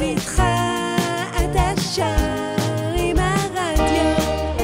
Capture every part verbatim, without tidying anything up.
איתך אתה שר עם הרדיו.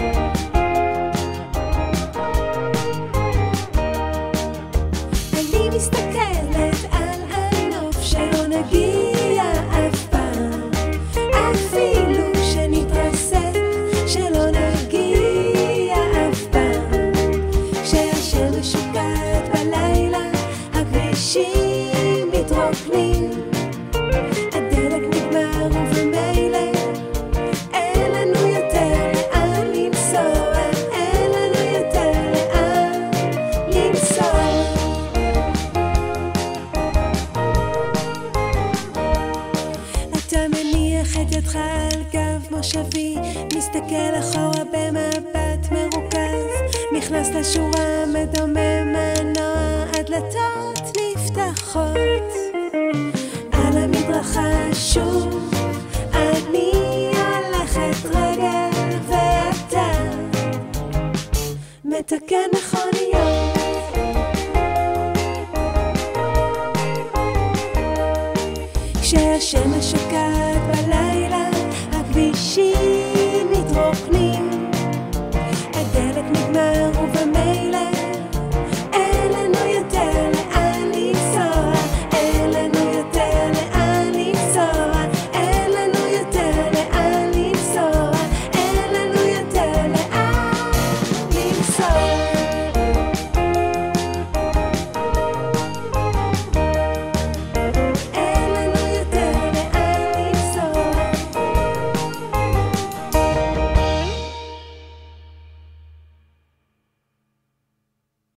אני מסתכלת על הנוף שלא נגיע אף פעם, אפילו שנתרסק שלא נגיע אף פעם. כשהשמש שוקעת בלילה הכבישים מתרוקנים, הדלק נגמר ובמילא אין לנו יותר לאן לנסוע, אין לנו יותר לאן לנסוע. אתה מניח את ידך על גב מושבי, מסתכל אחורה במבט מרוכז, נכנס לשורה מדומם מנוע, הדלתות נפתחות. על המדרכה שוב אני הולכת רגל ואתה מתקן מכוניות. כשהשמש שוקעת בלילה הכבישים